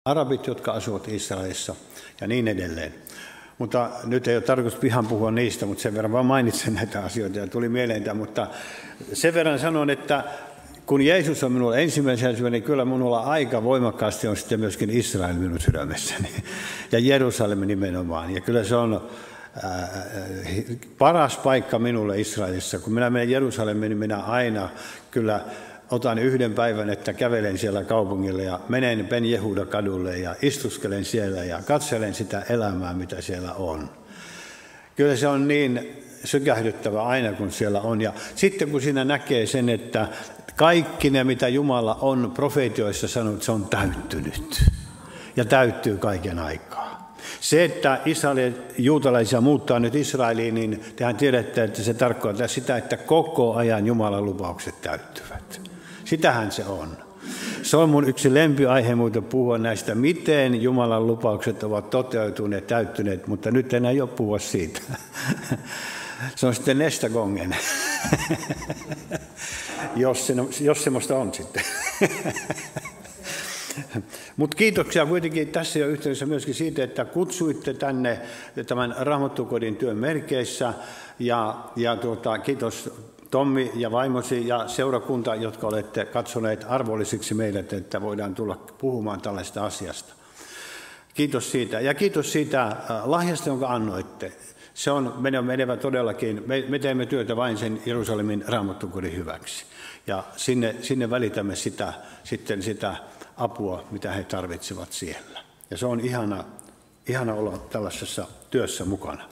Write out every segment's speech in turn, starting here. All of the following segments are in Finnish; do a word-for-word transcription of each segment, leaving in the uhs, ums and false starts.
arabit, jotka asuvat Israelissa ja niin edelleen. Mutta nyt ei ole tarkoitus pihan puhua niistä, mutta sen verran vaan mainitsen näitä asioita ja tuli mieleen tämä. Mutta sen verran sanon, että kun Jeesus on minulla ensimmäisenä syönä, niin kyllä minulla aika voimakkaasti on sitten myöskin Israel minun sydämessäni ja Jerusalem nimenomaan. Ja kyllä se on ää, paras paikka minulle Israelissa. Kun minä menen Jerusalemiin, niin minä aina kyllä otan yhden päivän, että kävelen siellä kaupungilla ja menen Ben Jehuda kadulle ja istuskelen siellä ja katselen sitä elämää, mitä siellä on. Kyllä se on niin sykähdyttävä aina, kun siellä on. Ja sitten kun siinä näkee sen, että kaikki ne, mitä Jumala on profeetioissa sanonut, se on täyttynyt. Ja täyttyy kaiken aikaa. Se, että Israelin juutalaisia muuttaa nyt Israeliin, niin tehän tiedätte, että se tarkoittaa sitä, että koko ajan Jumalan lupaukset täyttyvät. Sitähän se on. Se on mun yksi lempiaihe muuten puhua näistä, miten Jumalan lupaukset ovat toteutuneet, täyttyneet, mutta nyt enää ei ole puhua siitä. Se on sitten nästa gången, jos, se, jos semmoista on sitten. Mutta kiitoksia kuitenkin tässä jo yhteydessä myöskin siitä, että kutsuitte tänne tämän Raamattukodin työn merkeissä. Ja, ja tuota, kiitos Tommi ja vaimosi ja seurakunta, jotka olette katsoneet arvollisiksi meidät, että voidaan tulla puhumaan tällaista asiasta. Kiitos siitä. Ja kiitos siitä lahjasta, jonka annoitte. Se on menevä todellakin. Me, me teemme työtä vain sen Jerusalemin Raamattukodin hyväksi. Ja sinne, sinne välitämme sitä, sitten sitä apua, mitä he tarvitsevat siellä. Ja se on ihana, ihana olla tällaisessa työssä mukana.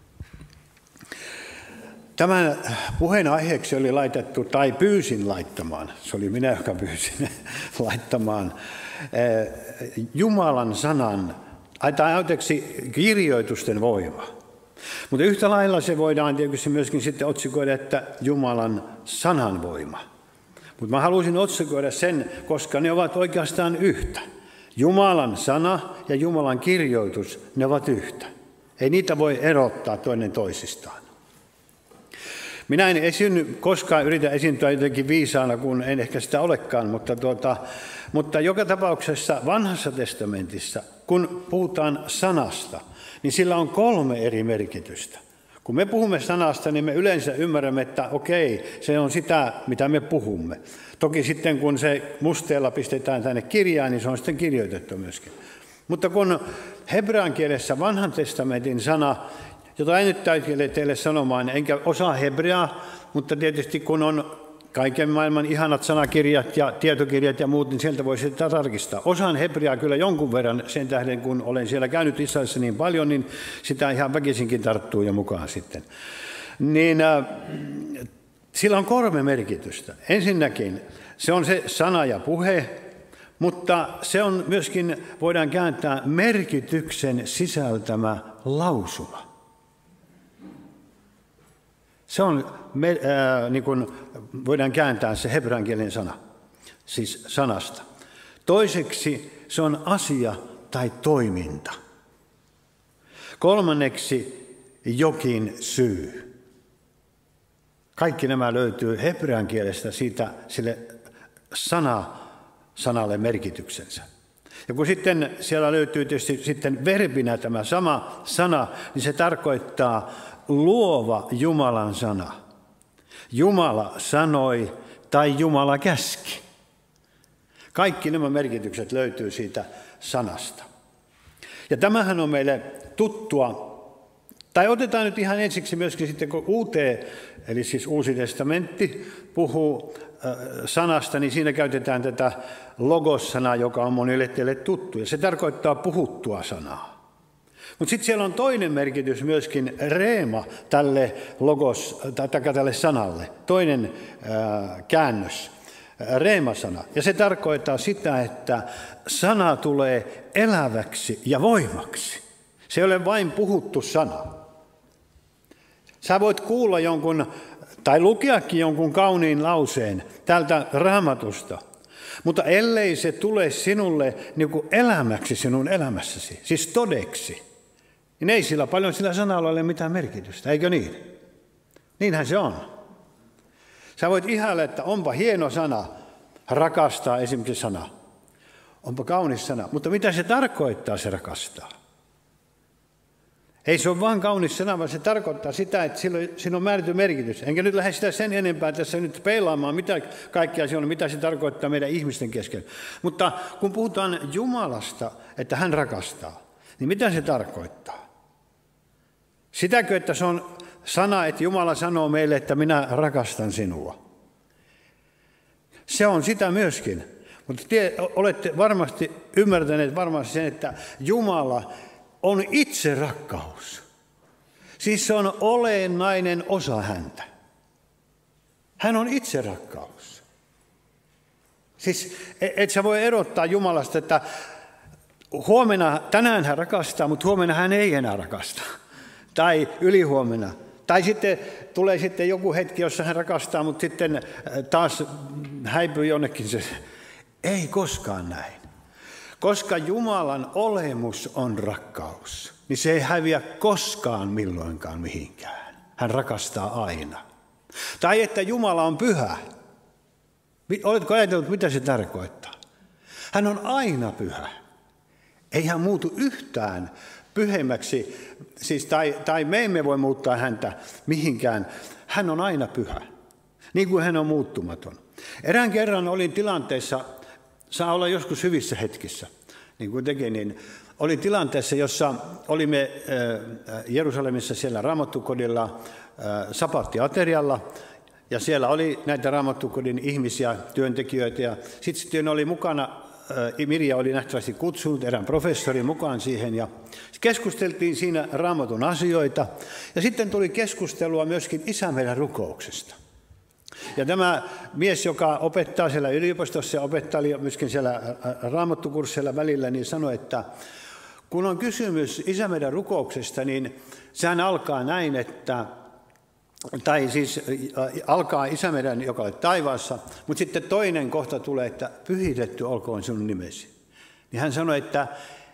Tämän puheen aiheeksi oli laitettu, tai pyysin laittamaan, se oli minä, joka pyysin laittamaan, Jumalan sanan, tai anteeksi, kirjoitusten voima. Mutta yhtä lailla se voidaan tietysti myöskin sitten otsikoida, että Jumalan sanan voima. Mutta mä haluaisin otsikoida sen, koska ne ovat oikeastaan yhtä. Jumalan sana ja Jumalan kirjoitus, ne ovat yhtä. Ei niitä voi erottaa toinen toisistaan. Minä en esiinny, koskaan yritä esiintyä jotenkin viisaana, kun en ehkä sitä olekaan, mutta, tuota, mutta joka tapauksessa vanhassa testamentissa, kun puhutaan sanasta, niin sillä on kolme eri merkitystä. Kun me puhumme sanasta, niin me yleensä ymmärrämme, että okei, se on sitä, mitä me puhumme. Toki sitten, kun se musteella pistetään tänne kirjaan, niin se on sitten kirjoitettu myöskin. Mutta kun hebrean kielessä vanhan testamentin sana, jota en nyt täytyy teille sanomaan, enkä osaa hebreaa, mutta tietysti kun on kaiken maailman ihanat sanakirjat ja tietokirjat ja muut, niin sieltä voi sitä tarkistaa. Osaan hebreaa kyllä jonkun verran sen tähden, kun olen siellä käynyt Israelissa niin paljon, niin sitä ihan väkisinkin tarttuu ja mukaan sitten. Niin äh, sillä on kolme merkitystä. Ensinnäkin se on se sana ja puhe, mutta se on myöskin, voidaan kääntää merkityksen sisältämä lausuma. Se on, äh, niin kuin voidaan kääntää se hebreankielinen sana, siis sanasta. Toiseksi se on asia tai toiminta. Kolmanneksi jokin syy. Kaikki nämä löytyy hebrean kielestä siitä sille sana, sanalle merkityksensä. Ja kun sitten siellä löytyy tietysti sitten verbinä tämä sama sana, niin se tarkoittaa luova Jumalan sana. Jumala sanoi tai Jumala käski. Kaikki nämä merkitykset löytyy siitä sanasta. Ja tämähän on meille tuttua. Tai otetaan nyt ihan ensiksi myöskin sitten, kun uuteen, eli siis Uusi testamentti puhuu äh, sanasta, niin siinä käytetään tätä logos-sanaa, joka on monille teille tuttu. Ja se tarkoittaa puhuttua sanaa. Mutta sitten siellä on toinen merkitys myöskin reema tälle logos, tai tälle sanalle. Toinen äh, käännös, äh, reemasana. Ja se tarkoittaa sitä, että sana tulee eläväksi ja voimaksi. Se ei ole vain puhuttu sana. Sä voit kuulla jonkun, tai lukeakin jonkun kauniin lauseen tältä Raamatusta. Mutta ellei se tule sinulle niin kuin elämäksi sinun elämässäsi, siis todeksi, niin ei sillä paljon sillä sanalla ole mitään merkitystä, eikö niin? Niinhän se on. Sä voit ihailla, että onpa hieno sana, rakastaa esimerkiksi sana. Onpa kaunis sana, mutta mitä se tarkoittaa, se rakastaa? Ei se ole vain kaunis sana, vaan se tarkoittaa sitä, että siinä on määrätty merkitys. Enkä nyt lähde sitä sen enempää tässä nyt peilaamaan, mitä kaikkea se on, mitä se tarkoittaa meidän ihmisten kesken. Mutta kun puhutaan Jumalasta, että hän rakastaa, niin mitä se tarkoittaa? Sitäkö, että se on sana, että Jumala sanoo meille, että minä rakastan sinua? Se on sitä myöskin. Mutta te olette varmasti ymmärtäneet varmasti sen, että Jumala on itse rakkaus. Siis se on olennainen osa häntä. Hän on itse rakkaus. Siis et sä voi erottaa Jumalasta, että huomenna, tänään hän rakastaa, mutta huomenna hän ei enää rakasta. Tai ylihuomenna. Tai sitten tulee sitten joku hetki, jossa hän rakastaa, mutta sitten taas häipyy jonnekin se. Ei koskaan näin. Koska Jumalan olemus on rakkaus, niin se ei häviä koskaan milloinkaan mihinkään. Hän rakastaa aina. Tai että Jumala on pyhä. Oletko ajatellut, mitä se tarkoittaa? Hän on aina pyhä. Ei hän muutu yhtään pyhemmäksi, siis tai, tai me emme voi muuttaa häntä mihinkään. Hän on aina pyhä, niin kuin hän on muuttumaton. Erään kerran olin tilanteessa, saa olla joskus hyvissä hetkissä, niin kuin tekin, niin oli tilanteessa, jossa olimme Jerusalemissa siellä Raamattukodilla sabattiaterialla, ja siellä oli näitä Raamattukodin ihmisiä, työntekijöitä, ja sitten oli mukana, Mirja oli nähtävästi kutsunut erään professorin mukaan siihen, ja keskusteltiin siinä Raamatun asioita, ja sitten tuli keskustelua myöskin Isä meidän rukouksesta. Ja tämä mies, joka opettaa siellä yliopistossa ja opetteli myöskin siellä raamattukursseilla välillä, niin sanoi, että kun on kysymys Isä meidän rukouksesta, niin sehän alkaa näin, että, tai siis alkaa Isä meidän, joka on taivaassa, mutta sitten toinen kohta tulee, että pyhitetty olkoon sinun nimesi. Niin hän sanoi, että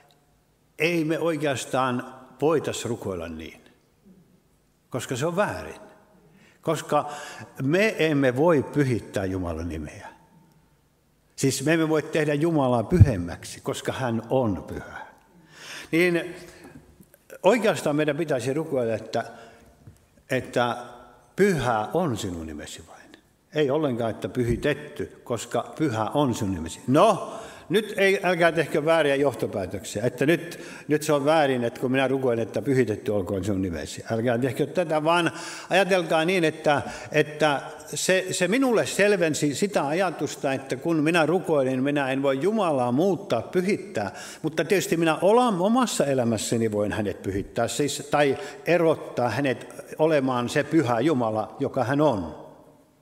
ei me oikeastaan voitaisi rukoilla niin, koska se on väärin. Koska me emme voi pyhittää Jumalan nimeä. Siis me emme voi tehdä Jumalaa pyhemmäksi, koska hän on pyhä. Niin oikeastaan meidän pitäisi rukoilla, että, että pyhä on sinun nimesi vain. Ei ollenkaan, että pyhitetty, koska pyhä on sinun nimesi. No, nyt ei, älkää tehkö vääriä johtopäätöksiä, että nyt, nyt se on väärin, että kun minä rukoilen, että pyhitetty olkoon sinun nimesi. Älkää tehkö tätä, vaan ajatelkaa niin, että, että se, se minulle selvensi sitä ajatusta, että kun minä rukoilin, minä en voi Jumalaa muuttaa, pyhittää, mutta tietysti minä olen omassa elämässäni voin hänet pyhittää, siis, tai erottaa hänet olemaan se pyhä Jumala, joka hän on.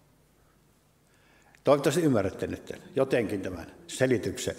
Toivottavasti ymmärrätte nyt jotenkin tämän selityksen.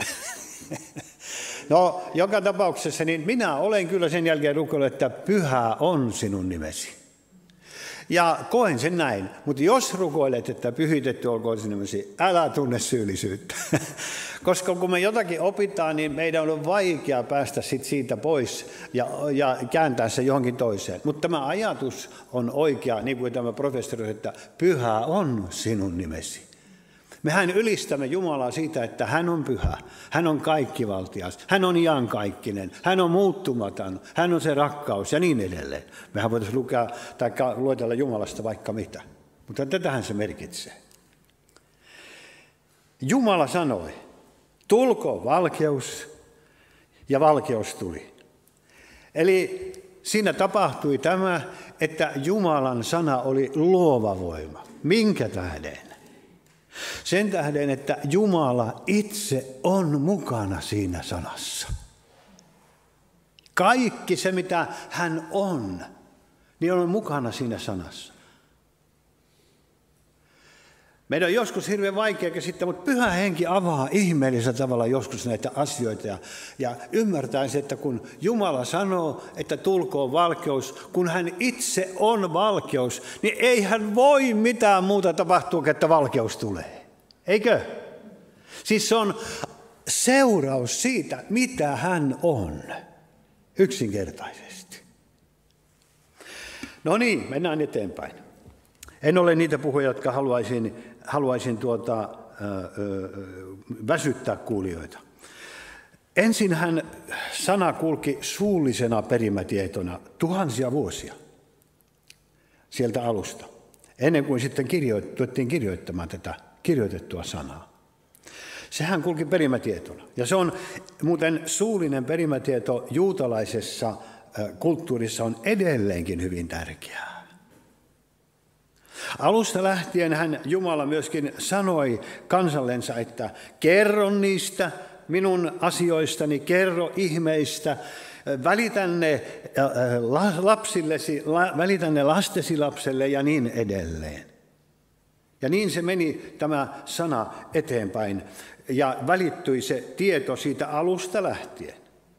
No, joka tapauksessa niin minä olen kyllä sen jälkeen rukoillut, että pyhä on sinun nimesi. Ja koen sen näin, mutta jos rukoilet, että pyhitetty olkoon sinun nimesi, älä tunne syyllisyyttä. Koska kun me jotakin opitaan, niin meidän on vaikea päästä sit siitä pois ja, ja kääntää se johonkin toiseen. Mutta tämä ajatus on oikea, niin kuin tämä professori, että pyhä on sinun nimesi. Mehän ylistämme Jumalaa siitä, että hän on pyhä, hän on kaikkivaltias, hän on iankaikkinen, hän on muuttumaton, hän on se rakkaus ja niin edelleen. Mehän voitaisiin lukea tai luetella Jumalasta vaikka mitä, mutta tätähän se merkitsee. Jumala sanoi, tulkoon valkeus, ja valkeus tuli. Eli siinä tapahtui tämä, että Jumalan sana oli luova voima. Minkä tähden? Sen tähden, että Jumala itse on mukana siinä sanassa. Kaikki se, mitä hän on, niin on mukana siinä sanassa. Meidän on joskus hirveän vaikea käsittää, mutta Pyhä Henki avaa ihmeellisellä tavalla joskus näitä asioita. Ja, ja ymmärtää se, että kun Jumala sanoo, että tulkoon valkeus, kun hän itse on valkeus, niin ei hän voi mitään muuta tapahtua, että valkeus tulee. Eikö? Siis se on seuraus siitä, mitä hän on. Yksinkertaisesti. No niin, mennään eteenpäin. En ole niitä puhuja, jotka haluaisin, haluaisin tuota, ö, ö, väsyttää kuulijoita. Ensinhän sana kulki suullisena perimätietona tuhansia vuosia sieltä alusta, ennen kuin sitten kirjoitettiin kirjoittamaan tätä kirjoitettua sanaa. Sehän kulki perimätietona. Ja se on muuten suullinen perimätieto juutalaisessa kulttuurissa on edelleenkin hyvin tärkeää. Alusta lähtien hän Jumala myöskin sanoi kansallensa, että kerro niistä minun asioistani, kerro ihmeistä, välitän ne lapsillesi, välitän ne lastesi lapselle ja niin edelleen. Ja niin se meni tämä sana eteenpäin ja välittyi se tieto siitä alusta lähtien.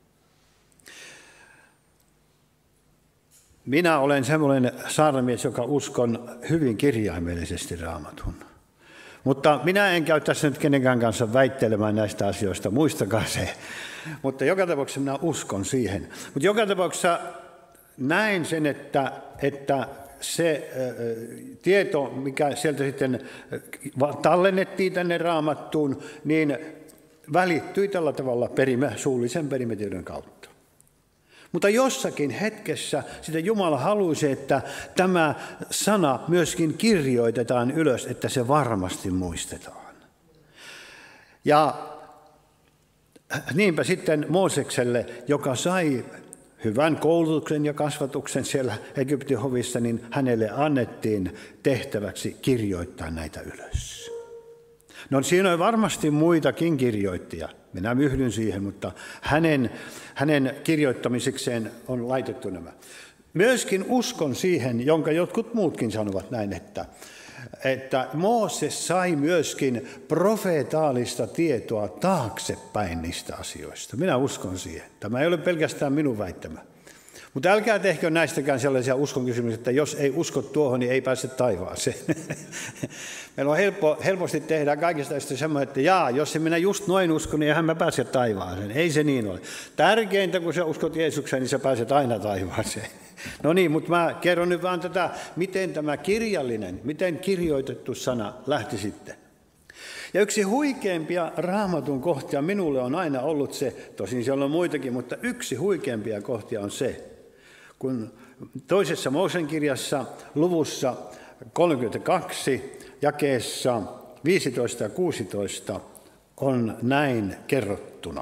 Minä olen semmoinen saarnamies, joka uskon hyvin kirjaimellisesti Raamatun. Mutta minä en käy tässä nyt kenenkään kanssa väittelemään näistä asioista, muistakaa se. Mutta joka tapauksessa minä uskon siihen. Mutta joka tapauksessa näin sen, että, että se äh, tieto, mikä sieltä sitten tallennettiin tänne Raamattuun, niin välittyi tällä tavalla perimä, suullisen perimätiedon kautta. Mutta jossakin hetkessä sitä Jumala halusi, että tämä sana myöskin kirjoitetaan ylös, että se varmasti muistetaan. Ja niinpä sitten Moosekselle, joka sai hyvän koulutuksen ja kasvatuksen siellä Egyptin hovissa, niin hänelle annettiin tehtäväksi kirjoittaa näitä ylös. No siinä on varmasti muitakin kirjoittajia. Minä yhdyn siihen, mutta hänen, hänen kirjoittamisekseen on laitettu nämä. Myöskin uskon siihen, jonka jotkut muutkin sanovat näin, että, että Mooses sai myöskin profeetaalista tietoa taaksepäin niistä asioista. Minä uskon siihen. Tämä ei ole pelkästään minun väittämä. Mutta älkää tehkö näistäkään sellaisia uskonkysymyksiä, että jos ei usko tuohon, niin ei pääse taivaaseen. Meillä on helppo, helposti tehdä kaikista tästä semmoinen, että jaa, jos minä just noin uskon, niin eihän mä pääse taivaaseen. Ei se niin ole. Tärkeintä, kun sä uskot Jeesukseen, niin sä pääset aina taivaaseen. No niin, mutta mä kerron nyt vaan tätä, miten tämä kirjallinen, miten kirjoitettu sana lähti sitten. Ja yksi huikeimpia Raamatun kohtia minulle on aina ollut se, tosin siellä on muitakin, mutta yksi huikeimpia kohtia on se, kun toisessa Mooseksen kirjassa luvussa kolmekymmentäkaksi jakeessa viisitoista ja kuusitoista on näin kerrottuna.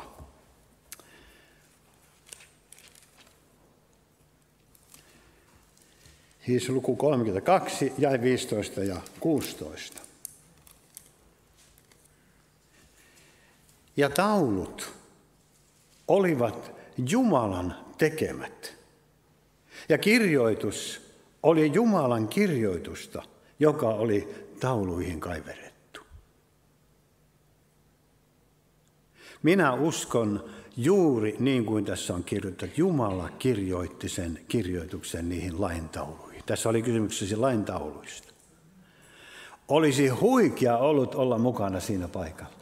Siis luku kolmekymmentäkaksi, jae viisitoista ja kuusitoista. Ja taulut olivat Jumalan tekemät. Ja kirjoitus oli Jumalan kirjoitusta, joka oli tauluihin kaiverrettu. Minä uskon juuri niin kuin tässä on kirjoitettu, että Jumala kirjoitti sen kirjoituksen niihin laintauluihin. Tässä oli kysymyksessä laintauluista. Olisi huikea ollut olla mukana siinä paikalla.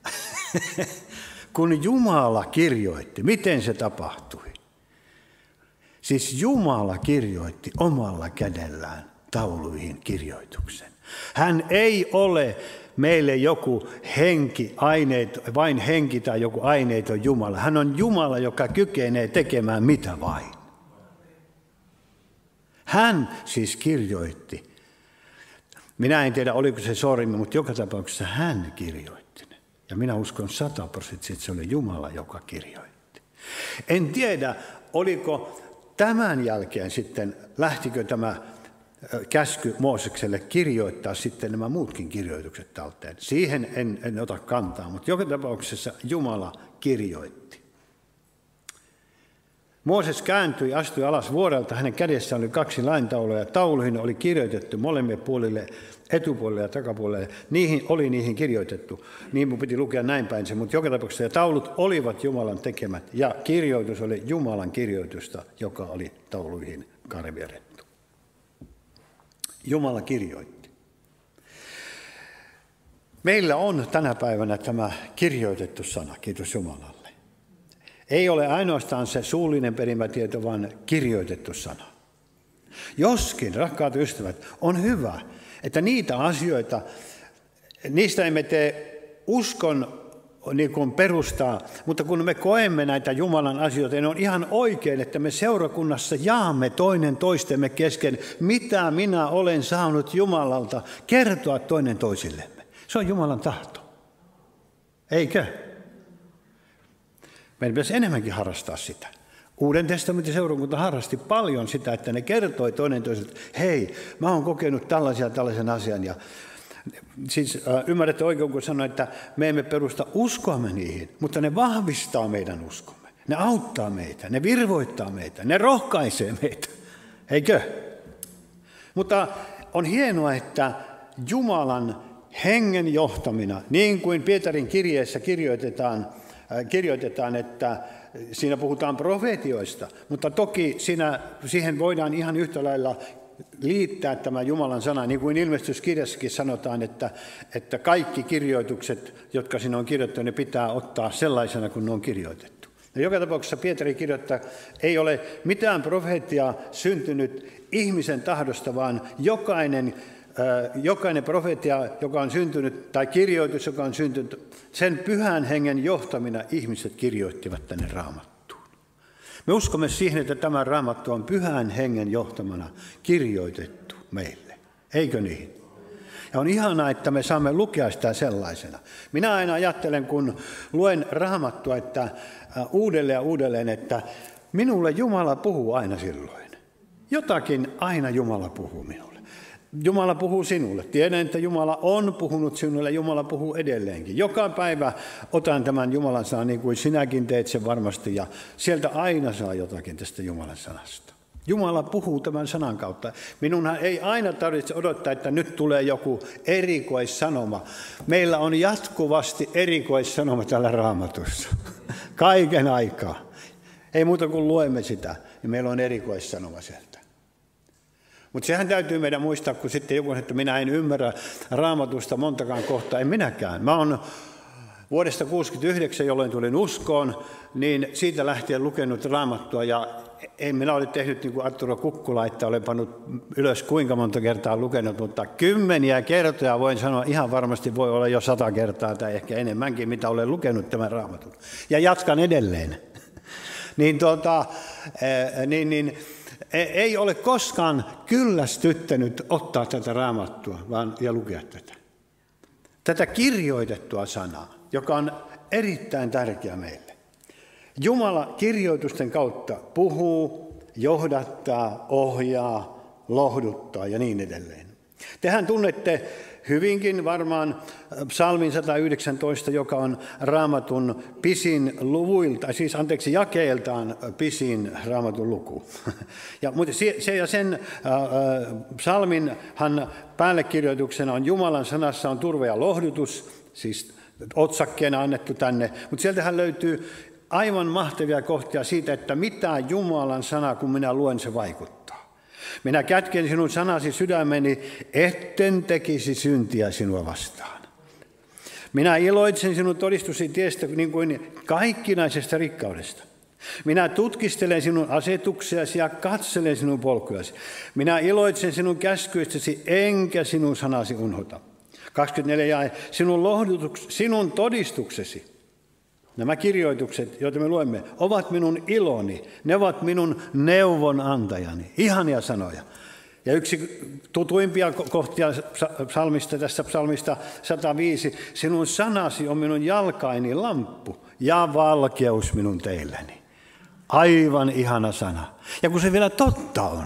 Kun Jumala kirjoitti, miten se tapahtui? Siis Jumala kirjoitti omalla kädellään tauluihin kirjoituksen. Hän ei ole meille joku henki, aineet, vain henki tai joku aineeton Jumala. Hän on Jumala, joka kykenee tekemään mitä vain. Hän siis kirjoitti. Minä en tiedä, oliko se sormi, mutta joka tapauksessa hän kirjoitti ne. Ja minä uskon sataprosenttisesti, että se oli Jumala, joka kirjoitti. En tiedä, oliko tämän jälkeen sitten, lähtikö tämä käsky Moosekselle kirjoittaa sitten nämä muutkin kirjoitukset talteen. Siihen en, en ota kantaa, mutta joka tapauksessa Jumala kirjoitti. Mooses kääntyi, astui alas vuorelta, hänen kädessään oli kaksi laintaulua ja tauluihin oli kirjoitettu molemmille puolille, etupuolelle ja takapuolelle. Niihin oli niihin kirjoitettu. Niin mun piti lukea näin päin se, mutta joka tapauksessa ja taulut olivat Jumalan tekemät ja kirjoitus oli Jumalan kirjoitusta, joka oli tauluihin kaiverrettu. Jumala kirjoitti. Meillä on tänä päivänä tämä kirjoitettu sana, kiitos Jumalalle. Ei ole ainoastaan se suullinen perimätieto, vaan kirjoitettu sana. Joskin, rakkaat ystävät, on hyvä, että niitä asioita, niistä emme tee uskon niin kuin perustaa, mutta kun me koemme näitä Jumalan asioita, niin on ihan oikein, että me seurakunnassa jaamme toinen toistemme kesken, mitä minä olen saanut Jumalalta kertoa toinen toisillemme. Se on Jumalan tahto. Eikö? Meidän pitäisi enemmänkin harrastaa sitä. Uuden testamentin seurakunta harrasti paljon sitä, että ne kertoi toinen toiselle, hei, mä oon kokenut tällaisia tällaisen asian. Ja siis äh, ymmärrätte oikein, kun sanoin, että me emme perusta uskoamme niihin, mutta ne vahvistaa meidän uskomme. Ne auttaa meitä, ne virvoittaa meitä, ne rohkaisee meitä. Eikö? Mutta on hienoa, että Jumalan hengen johtamina, niin kuin Pietarin kirjeessä kirjoitetaan, äh, kirjoitetaan, että siinä puhutaan profeetioista, mutta toki siinä, siihen voidaan ihan yhtä lailla liittää tämä Jumalan sana, niin kuin ilmestyskirjassakin sanotaan, että, että kaikki kirjoitukset, jotka siinä on kirjoitettu, ne pitää ottaa sellaisena kuin ne on kirjoitettu. Ja joka tapauksessa Pietari kirjoittaa, ei ole mitään profeettiaa syntynyt ihmisen tahdosta, vaan jokainen, äh, jokainen profeettia, joka on syntynyt, tai kirjoitus, joka on syntynyt, sen pyhän hengen johtamina ihmiset kirjoittivat tänne Raamattuun. Me uskomme siihen, että tämä Raamattu on pyhän hengen johtamana kirjoitettu meille. Eikö niin? Ja on ihanaa, että me saamme lukea sitä sellaisena. Minä aina ajattelen, kun luen Raamattua, että uudelleen ja uudelleen, että minulle Jumala puhuu aina silloin. Jotakin aina Jumala puhuu minulle. Jumala puhuu sinulle. Tiedän, että Jumala on puhunut sinulle, Jumala puhuu edelleenkin. Joka päivä otan tämän Jumalan sanan, niin kuin sinäkin teet sen varmasti, ja sieltä aina saa jotakin tästä Jumalan sanasta. Jumala puhuu tämän sanan kautta. Minunhan ei aina tarvitse odottaa, että nyt tulee joku erikoissanoma. Meillä on jatkuvasti erikoissanoma täällä Raamatussa. Kaiken aikaa. Ei muuta kuin luemme sitä, niin meillä on erikoissanoma sieltä. Mutta sehän täytyy meidän muistaa, kun sitten joku, että minä en ymmärrä Raamatusta montakaan kohtaa, en minäkään. Mä oon vuodesta kuusikymmentäyhdeksän, jolloin tulin uskoon, niin siitä lähtien lukenut Raamattua, ja en minä ole tehnyt niin kuin Arturo Kukkula, että olen pannut ylös kuinka monta kertaa lukenut, mutta kymmeniä kertoja voin sanoa, ihan varmasti voi olla jo sata kertaa tai ehkä enemmänkin, mitä olen lukenut tämän Raamatun. Ja jatkan edelleen. niin tuota, niin, niin ei ole koskaan kyllästyttänyt ottaa tätä Raamattua vaan, ja lukea tätä. Tätä kirjoitettua sanaa, joka on erittäin tärkeä meille. Jumala kirjoitusten kautta puhuu, johdattaa, ohjaa, lohduttaa ja niin edelleen. Tehän tunnette hyvinkin varmaan psalmin sata yhdeksäntoista, joka on Raamatun pisin luvuilta, siis anteeksi jakeeltaan pisin Raamatun luku. Ja, mutta se ja sen äh, psalminhan päällekirjoituksena on Jumalan sanassa on turva ja lohdutus, siis otsakkeena annettu tänne, mutta sieltähän löytyy aivan mahtavia kohtia siitä, että mitä Jumalan sana, kun minä luen, se vaikuttaa. Minä kätken sinun sanasi sydämeni, etten tekisi syntiä sinua vastaan. Minä iloitsen sinun todistusi tiestä niin kuin kaikkinaisesta rikkaudesta. Minä tutkistelen sinun asetuksiasi ja katselen sinun polkujasi. Minä iloitsen sinun käskyistäsi, enkä sinun sanasi unhota. kaksikymmentäneljä jae, sinun, sinun todistuksesi. Nämä kirjoitukset, joita me luemme, ovat minun iloni, ne ovat minun neuvonantajani. Ihania sanoja. Ja yksi tutuimpia kohtia psalmista, tässä psalmista sata viisi, sinun sanasi on minun jalkaini lamppu ja valkeus minun teilläni. Aivan ihana sana. Ja kun se vielä totta on.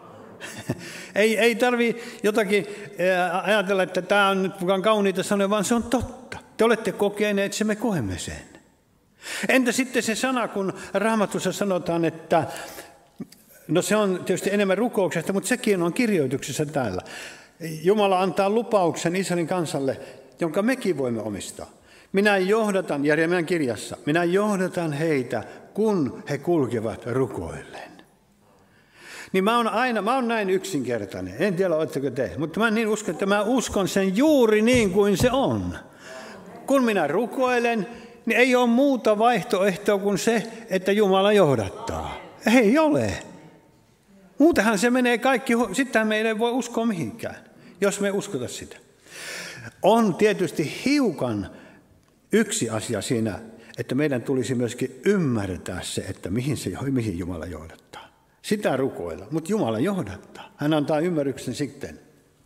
ei ei tarvitse jotakin ajatella, että tämä on nyt mukaan kauniita sanoja, vaan se on totta. Te olette kokeneet, että me koemme sen. Entä sitten se sana, kun Raamatussa sanotaan, että no se on tietysti enemmän rukouksesta, mutta sekin on kirjoituksessa täällä. Jumala antaa lupauksen Israelin kansalle, jonka mekin voimme omistaa. Minä johdatan, Jeremian kirjassa, minä johdatan heitä, kun he kulkevat rukoilleen. Niin mä oon aina, mä oon näin yksinkertainen, en tiedä oletteko te, mutta mä niin uskon, että mä uskon sen juuri niin kuin se on. Kun minä rukoilen, niin ei ole muuta vaihtoehtoa kuin se, että Jumala johdattaa. Ei ole. Muutenhan se menee kaikki, sittenhän me ei voi uskoa mihinkään, jos me ei uskota sitä. On tietysti hiukan yksi asia siinä, että meidän tulisi myöskin ymmärtää se, että mihin, se, mihin Jumala johdattaa. Sitä rukoilla, mutta Jumala johdattaa. Hän antaa ymmärryksen sitten.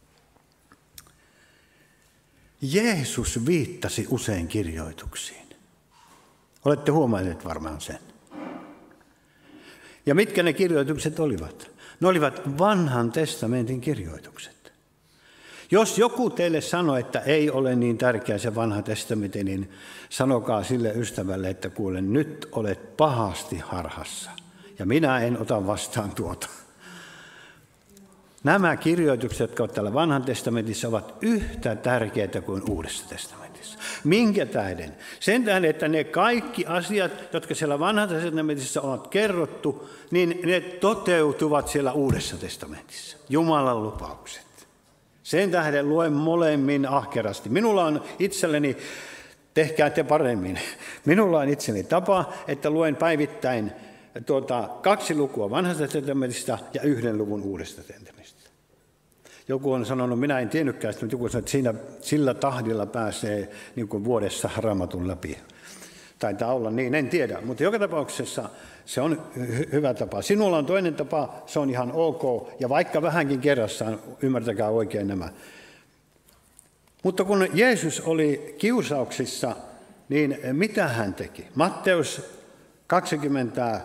Jeesus viittasi usein kirjoituksiin. Olette huomanneet varmaan sen. Ja mitkä ne kirjoitukset olivat? Ne olivat vanhan testamentin kirjoitukset. Jos joku teille sanoo, että ei ole niin tärkeä se vanha testamentti, niin sanokaa sille ystävälle, että kuule, nyt olet pahasti harhassa. Ja minä en ota vastaan tuota. Nämä kirjoitukset, jotka ovat täällä vanhan testamentissa, ovat yhtä tärkeitä kuin uudessa testamentissa. Minkä tähden? Sen tähden, että ne kaikki asiat, jotka siellä vanhassa testamentissa ovat kerrottu, niin ne toteutuvat siellä uudessa testamentissa. Jumalan lupaukset. Sen tähden luen molemmin ahkerasti. Minulla on itselleni, tehkää te paremmin, minulla on itselleni tapa, että luen päivittäin tuota, kaksi lukua vanhasta testamentista ja yhden luvun uudesta testamentista. Joku on sanonut, minä en tiennytkään, mutta joku sanoo, että siinä, sillä tahdilla pääsee niin kuin vuodessa Raamatun läpi. Taitaa olla niin, en tiedä, mutta joka tapauksessa se on hy- hyvä tapa. Sinulla on toinen tapa, se on ihan ok, ja vaikka vähänkin kerrassaan, ymmärtäkää oikein nämä. Mutta kun Jeesus oli kiusauksissa, niin mitä hän teki? Matteus kaksikymmentä,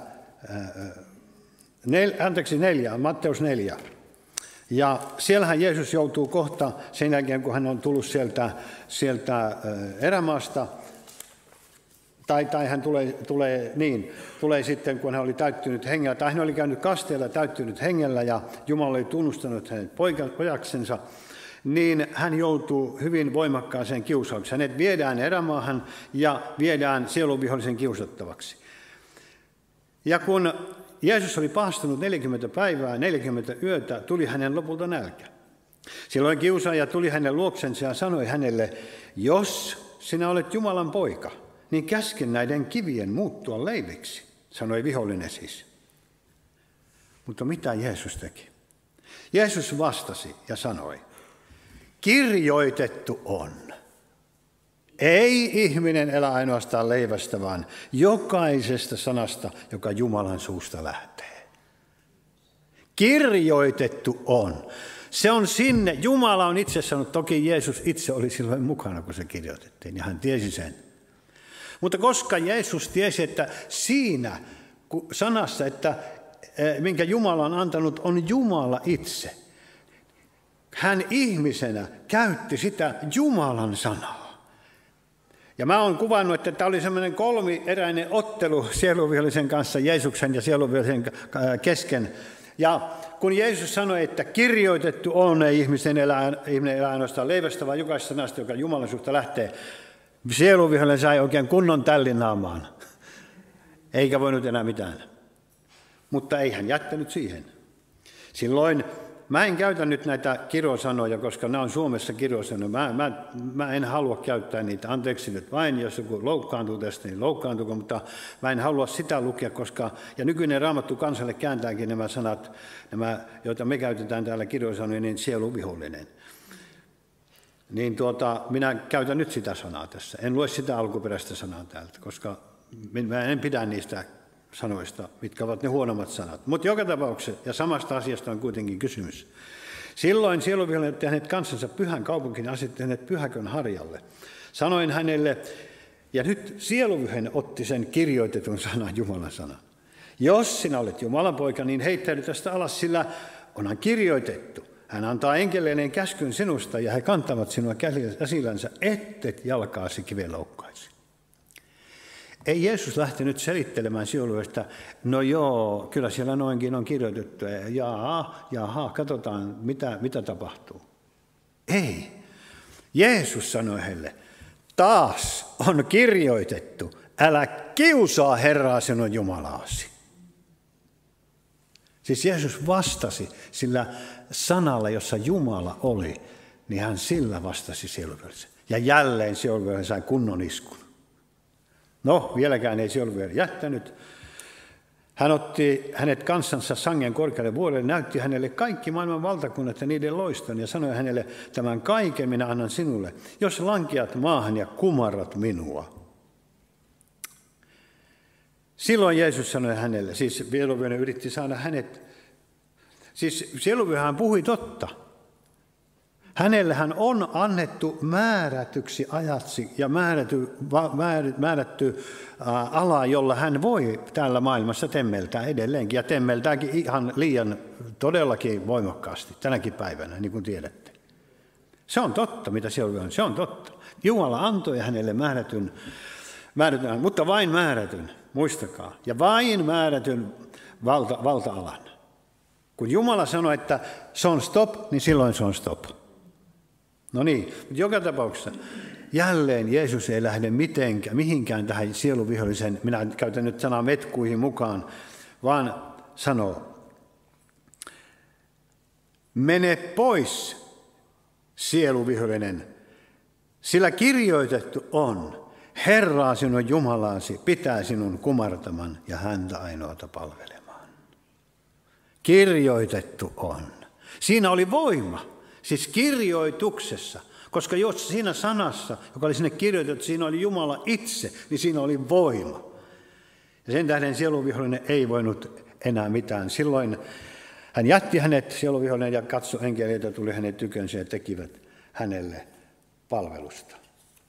nel, anteeksi neljä, Matteus neljä. Ja siellähän Jeesus joutuu kohta sen jälkeen, kun hän on tullut sieltä, sieltä erämaasta, tai, tai hän tulee, tulee niin, tulee sitten, kun hän oli täyttynyt hengellä, tai hän oli käynyt kasteella täyttynyt hengellä, ja Jumala oli tunnustanut hänen pojaksensa, niin hän joutuu hyvin voimakkaaseen kiusaukseen. Hänet viedään erämaahan ja viedään sieluvihollisen kiusattavaksi. Ja kun Jeesus oli paastunut neljäkymmentä päivää, neljäkymmentä yötä, tuli hänen lopulta nälkä. Silloin kiusaaja tuli hänen luoksensa ja sanoi hänelle, jos sinä olet Jumalan poika, niin käske näiden kivien muuttua leiviksi, sanoi vihollinen siis. Mutta mitä Jeesus teki? Jeesus vastasi ja sanoi, kirjoitettu on. Ei ihminen elä ainoastaan leivästä, vaan jokaisesta sanasta, joka Jumalan suusta lähtee. Kirjoitettu on. Se on sinne. Jumala on itse sanonut, toki Jeesus itse oli silloin mukana, kun se kirjoitettiin, ja hän tiesi sen. Mutta koska Jeesus tiesi, että siinä sanassa, että minkä Jumala on antanut, on Jumala itse. Hän ihmisenä käytti sitä Jumalan sanaa. Ja mä oon kuvannut, että tämä oli semmoinen kolmieräinen ottelu sieluvihollisen kanssa, Jeesuksen ja sieluvihollisen kesken. Ja kun Jeesus sanoi, että kirjoitettu on, ei ihmisen elää, ihminen elää ainoastaan leivästä, vaan jokaisesta sanasta, joka Jumalan suhta lähtee, sieluvihollinen sai oikein kunnon tällin naamaan, eikä voinut enää mitään. Mutta ei hän jättänyt siihen. Silloin mä en käytä nyt näitä kirosanoja, koska nämä on Suomessa kirosanoja. Mä, mä, mä en halua käyttää niitä. Anteeksi nyt vain, jos joku loukkaantuu tästä, niin loukkaantuko, mutta mä en halua sitä lukea, koska, ja nykyinen Raamattu kansalle kääntääkin nämä sanat, nämä, joita me käytetään täällä kirosanoja, niin sieluvihollinen. Niin tuota, minä käytän nyt sitä sanaa tässä. En lue sitä alkuperäistä sanaa täältä, koska mä en pidä niistä sanoista, mitkä ovat ne huonommat sanat. Mutta joka tapauksessa, ja samasta asiasta on kuitenkin kysymys. Silloin sieluvihollinen otti hänet kansansa pyhän kaupunkiin, asetti hänet pyhäkön harjalle. Sanoin hänelle, ja nyt sieluvihollinen otti sen kirjoitetun sanan, Jumalan sanan. Jos sinä olet Jumalan poika, niin heittäydy tästä alas, sillä onhan kirjoitettu. Hän antaa enkeleineen käskyn sinusta, ja he kantavat sinua käsillänsä, ettet jalkaasi kiveen loukkaisi. Ei Jeesus lähtenyt selittelemään sieluvihollista, no joo, kyllä siellä noinkin on kirjoitettu, jaa, jaha, katsotaan, mitä, mitä tapahtuu. Ei. Jeesus sanoi heille, taas on kirjoitettu, älä kiusaa Herraa sinun Jumalaasi. Siis Jeesus vastasi sillä sanalla, jossa Jumala oli, niin hän sillä vastasi sieluvihollisen. Ja jälleen sieluvihollinen sai kunnon iskun. No, vieläkään ei sieluvihollinen jättänyt. Hän otti hänet kanssansa sangen korkealle vuorelle, näytti hänelle kaikki maailman valtakunnat ja niiden loiston ja sanoi hänelle, tämän kaiken minä annan sinulle, jos lankeat maahan ja kumarrat minua. Silloin Jeesus sanoi hänelle, siis sieluvihollinen yritti saada hänet, siis sieluvihollinen puhui totta. Hänellähän on annettu määrätyksi ajaksi ja määrätty, määrätty ala, jolla hän voi täällä maailmassa temmeltää edelleenkin. Ja temmeltääkin ihan liian todellakin voimakkaasti tänäkin päivänä, niin kuin tiedätte. Se on totta, mitä siellä on. Se on totta. Jumala antoi hänelle määrätyn, määrätyn mutta vain määrätyn, muistakaa. Ja vain määrätyn valta, valta-alan. Kun Jumala sanoi, että se on stop, niin silloin se on stop. No niin, mutta joka tapauksessa jälleen Jeesus ei lähde mitenkään, mihinkään tähän sieluvihollisen, minä käytän nyt sanaa metkuihin mukaan, vaan sanoo, mene pois, sieluvihollinen, sillä kirjoitettu on, Herraa sinun Jumalasi pitää sinun kumartaman ja häntä ainoata palvelemaan. Kirjoitettu on. Siinä oli voima. Siis kirjoituksessa, koska jos siinä sanassa, joka oli sinne kirjoitettu, siinä oli Jumala itse, niin siinä oli voima. Ja sen tähden sieluvihollinen ei voinut enää mitään. Silloin hän jätti hänet, sieluvihollinen, ja katsoi enkeleitä, tuli hänen tykönsä ja tekivät hänelle palvelusta.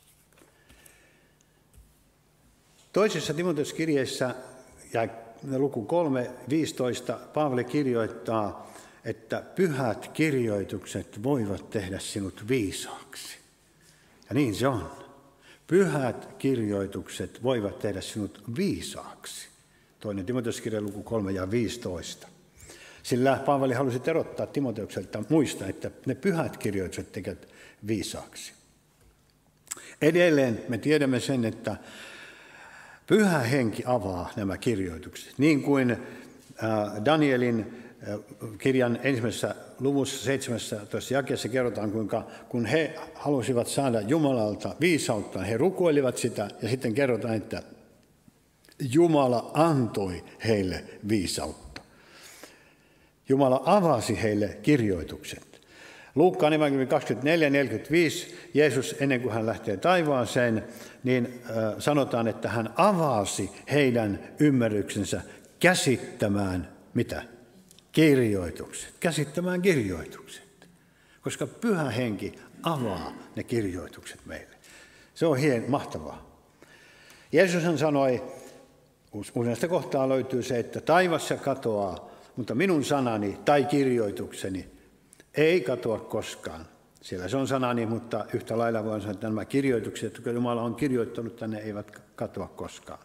Toisessa Timoteus-kirjeessä ja luku kolme viisitoista Paavali kirjoittaa, että pyhät kirjoitukset voivat tehdä sinut viisaaksi. Ja niin se on. Pyhät kirjoitukset voivat tehdä sinut viisaaksi. Toinen Timoteus-kirja luku kolme ja viisitoista. Sillä Paavali halusi erottaa Timoteukselta muista, että ne pyhät kirjoitukset tekevät viisaaksi. Edelleen me tiedämme sen, että Pyhä Henki avaa nämä kirjoitukset. Niin kuin Danielin kirjan ensimmäisessä luvussa seitsemästoista jakeessa kerrotaan, kuinka kun he halusivat saada Jumalalta viisautta, he rukoilivat sitä ja sitten kerrotaan, että Jumala antoi heille viisautta. Jumala avasi heille kirjoitukset. Luukkaan evankeliumi kaksikymmentäneljä neljäkymmentäviisi, Jeesus ennen kuin hän lähtee taivaaseen, niin äh, sanotaan, että hän avasi heidän ymmärryksensä käsittämään mitä? Kirjoitukset. Käsittämään kirjoitukset. Koska Pyhä Henki avaa ne kirjoitukset meille. Se on hien mahtavaa. Jeesus sanoi, useasta kohtaa löytyy se, että taivassa katoaa, mutta minun sanani tai kirjoitukseni ei katoa koskaan. Siellä se on sanani, mutta yhtä lailla voin sanoa, että nämä kirjoitukset, jotka Jumala on kirjoittanut tänne, eivät katoa koskaan.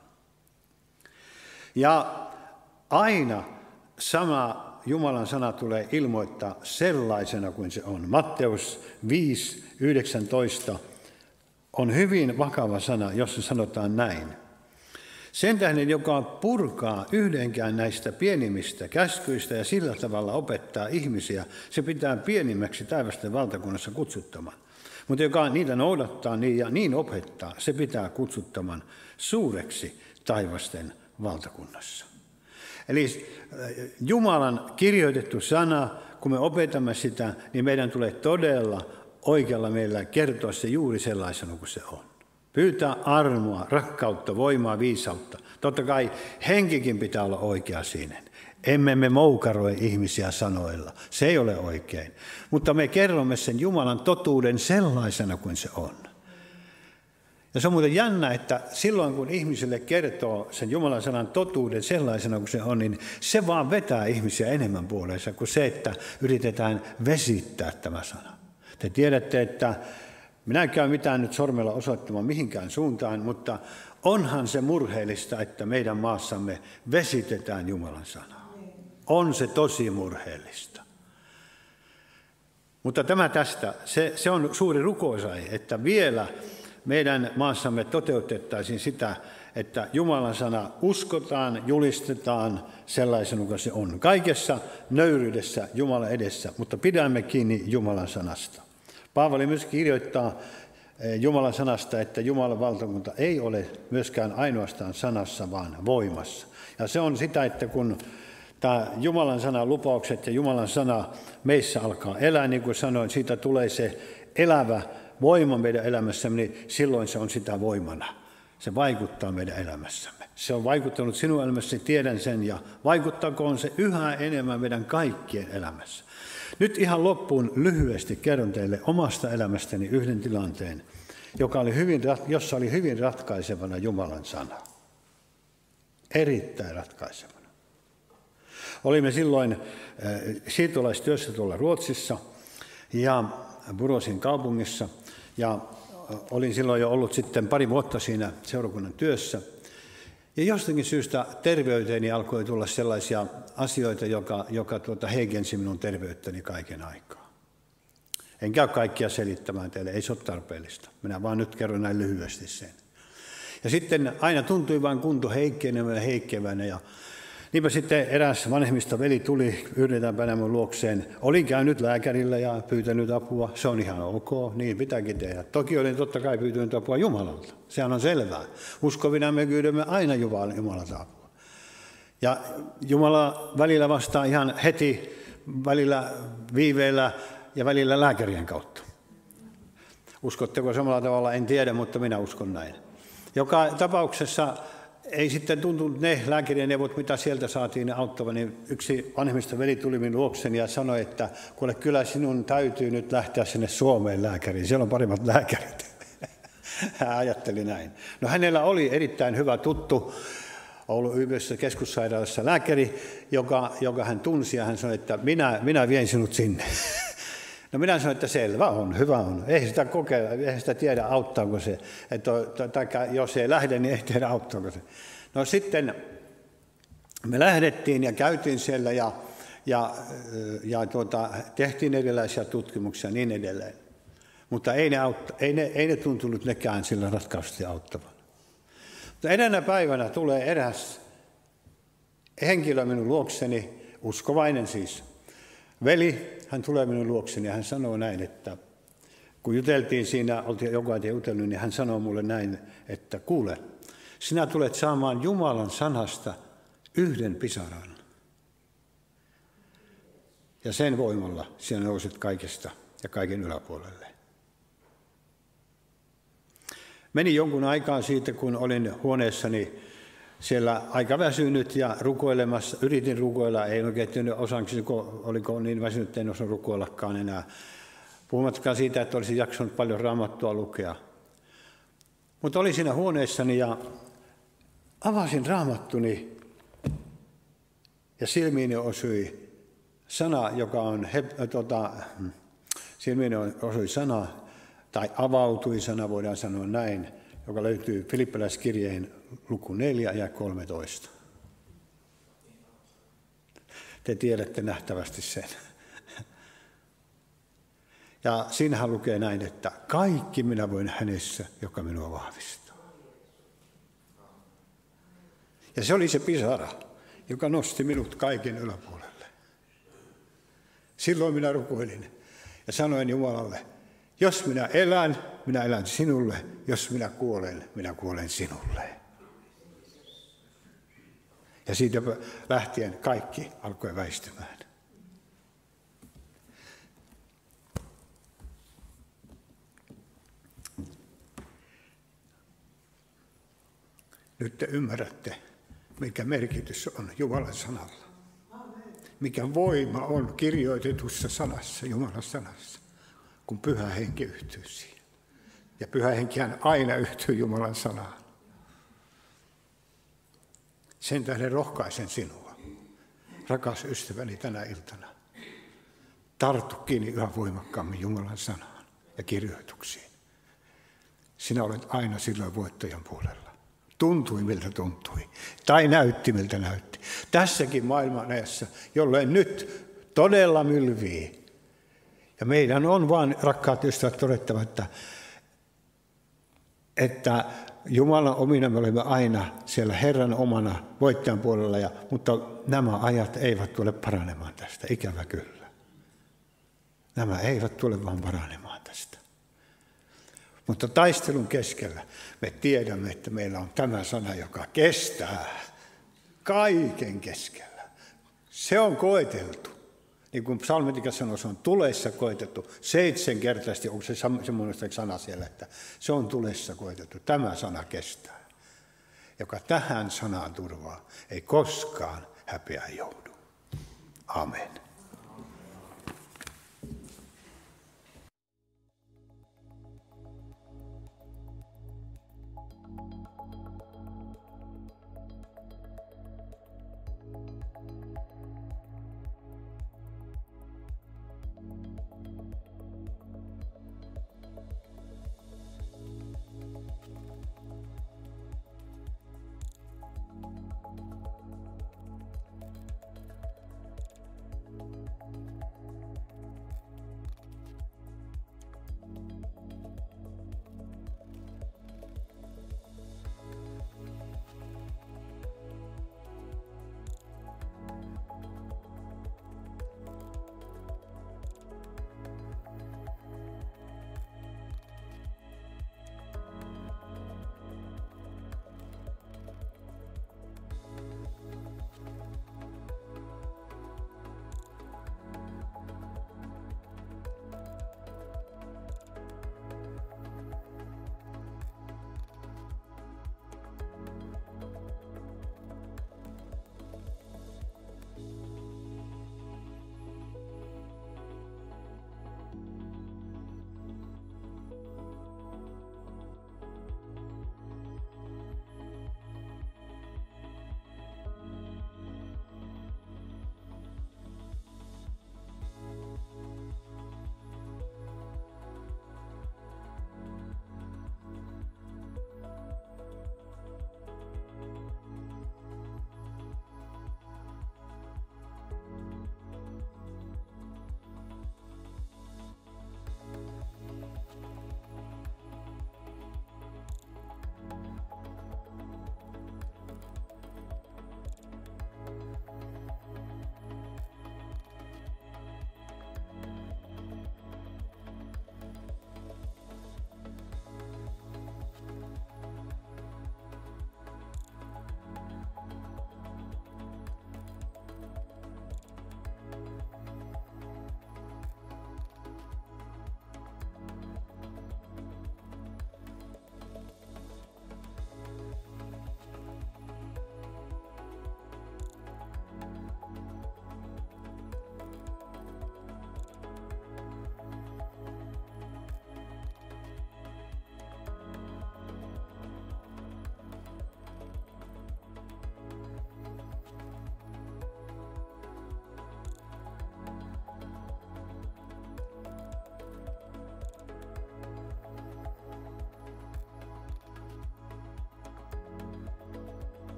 Ja aina sama Jumalan sana tulee ilmoittaa sellaisena kuin se on. Matteus viisi yhdeksäntoista on hyvin vakava sana, jossa sanotaan näin. Sen tähden, joka purkaa yhdenkään näistä pienimmistä käskyistä ja sillä tavalla opettaa ihmisiä, se pitää pienimmäksi taivasten valtakunnassa kutsuttaman. Mutta joka niitä noudattaa niin ja niin opettaa, se pitää kutsuttaman suureksi taivasten valtakunnassa. Eli Jumalan kirjoitettu sana, kun me opetamme sitä, niin meidän tulee todella oikealla meillä kertoa se juuri sellaisena kuin se on. Pyytää armoa, rakkautta, voimaa, viisautta. Totta kai henkikin pitää olla oikea siinä. Emme me moukaroi ihmisiä sanoilla. Se ei ole oikein. Mutta me kerromme sen Jumalan totuuden sellaisena kuin se on. Ja se on muuten jännä, että silloin kun ihmisille kertoo sen Jumalan sanan totuuden sellaisena kuin se on, niin se vaan vetää ihmisiä enemmän puoleensa kuin se, että yritetään vesittää tämä sana. Te tiedätte, että minä en käy mitään nyt sormella osoittamaan mihinkään suuntaan, mutta onhan se murheellista, että meidän maassamme vesitetään Jumalan sanaa. On se tosi murheellista. Mutta tämä tästä, se, se on suuri rukousaihe, että vielä meidän maassamme toteutettaisiin sitä, että Jumalan sana uskotaan, julistetaan sellaisena kuin se on. Kaikessa nöyryydessä Jumalan edessä, mutta pidämme kiinni Jumalan sanasta. Paavali myös kirjoittaa Jumalan sanasta, että Jumalan valtakunta ei ole myöskään ainoastaan sanassa, vaan voimassa. Ja se on sitä, että kun tämä Jumalan sana, lupaukset ja Jumalan sana meissä alkaa elää, niin kuin sanoin, siitä tulee se elävä voima meidän elämässämme, niin silloin se on sitä voimana. Se vaikuttaa meidän elämässämme. Se on vaikuttanut sinun elämässäsi, tiedän sen, ja vaikuttakoon se yhä enemmän meidän kaikkien elämässä. Nyt ihan loppuun lyhyesti kerron teille omasta elämästäni yhden tilanteen, joka oli hyvin, jossa oli hyvin ratkaisevana Jumalan sana. Erittäin ratkaisevana. Olimme silloin siirtolaistyössä tuolla Ruotsissa ja Burosin kaupungissa, ja olin silloin jo ollut sitten pari vuotta siinä seurakunnan työssä. Ja jostakin syystä terveyteeni alkoi tulla sellaisia asioita, joka, joka tuota heikensi minun terveyttäni kaiken aikaa. En käy kaikkia selittämään teille, ei se ole tarpeellista. Minä vaan nyt kerron näin lyhyesti sen. Ja sitten aina tuntui vain kunto heikkenevänä ja heikkevänä. Ja niinpä sitten eräs vanhemmista veli tuli yhden päivänä minun luokseen. Olin käynyt lääkärillä ja pyytänyt apua. Se on ihan ok, niin pitääkin tehdä. Toki olin totta kai pyytänyt apua Jumalalta. Sehän on selvää. Uskovina me pyydämme aina Jumalalta apua. Ja Jumala välillä vastaa ihan heti, välillä viiveellä ja välillä lääkärien kautta. Uskotteko samalla tavalla? En tiedä, mutta minä uskon näin. Joka tapauksessa ei sitten tuntunut ne lääkärien neuvot, mitä sieltä saatiin ne auttavan, niin yksi vanhemmista veli tuli minun luokseni ja sanoi, että kuule, kyllä sinun täytyy nyt lähteä sinne Suomeen lääkäriin, siellä on paremmat lääkärit. Hän ajatteli näin. No hänellä oli erittäin hyvä tuttu Oulun yliopiston keskussairaalassa lääkäri, joka, joka hän tunsi, ja hän sanoi, että minä, minä vien sinut sinne. No minä sanoin, että selvä on, hyvä on. Ei sitä kokeilla, ei sitä tiedä auttaako se. Että, tai jos ei lähde, niin ei tiedä auttaako se. No sitten me lähdettiin ja käytiin siellä ja, ja, ja tuota, tehtiin erilaisia tutkimuksia ja niin edelleen. Mutta ei ne, autta, ei ne, ei ne tuntunut nekään sillä ratkaisesti auttavan. Mutta eräänä päivänä tulee eräs henkilö minun luokseni, uskovainen siis, veli. Hän tulee minun luokseni ja hän sanoo näin, että kun juteltiin siinä, oltiin joku ajan jutellut, niin hän sanoo mulle näin, että kuule, sinä tulet saamaan Jumalan sanasta yhden pisaran. Ja sen voimalla sinä nouset kaikesta ja kaiken yläpuolelle. Meni jonkun aikaa siitä, kun olin huoneessani siellä aika väsynyt ja rukoilemassa, yritin rukoilla, ei oikein tiennyt osaksi, oliko niin väsynyt, että en osannut rukoillakaan enää. Puhumattakaan siitä, että olisin jaksanut paljon Raamattua lukea. Mutta olin siinä huoneessani ja avasin Raamattuni ja silmiini osui sana, joka on, he, tota, silmiini osui sana, tai avautui sana, voidaan sanoa näin, joka löytyy Filippiläiskirjeen luku neljä ja kolmetoista. Te tiedätte nähtävästi sen. Ja siinähän lukee näin, että kaikki minä voin hänessä, joka minua vahvistaa. Ja se oli se pisara, joka nosti minut kaiken yläpuolelle. Silloin minä rukoilin ja sanoin Jumalalle, jos minä elän, minä elän sinulle, jos minä kuolen, minä kuolen sinulle. Ja siitä lähtien kaikki alkoi väistymään. Nyt te ymmärrätte, mikä merkitys on Jumalan sanalla. Mikä voima on kirjoitetussa sanassa, Jumalan sanassa, kun Pyhä Henki yhtyy siihen. Ja Pyhä Henkihän aina yhtyy Jumalan sanaan. Sen tähden rohkaisen sinua, rakas ystäväni, tänä iltana. Tartu kiinni yhä voimakkaammin Jumalan sanaan ja kirjoituksiin. Sinä olet aina silloin voittajan puolella. Tuntui miltä tuntui, tai näytti miltä näytti. Tässäkin maailman ajassa, jolloin nyt todella mylvii. Ja meidän on vaan, rakkaat ystävät, todettava, että, että Jumalan omina me olemme aina siellä Herran omana voittajan puolella, ja, mutta nämä ajat eivät tule paranemaan tästä, ikävä kyllä. Nämä eivät tule vaan paranemaan tästä. Mutta taistelun keskellä me tiedämme, että meillä on tämä sana, joka kestää kaiken keskellä. Se on koeteltu. Niin kuin psalmitikas sanoi, se on tulessa koetettu. Seitsemänkertaisesti, onko se semmoinen sana siellä, että se on tulessa koetettu. Tämä sana kestää. Joka tähän sanaan turvaa, ei koskaan häpeä joudu. Amen.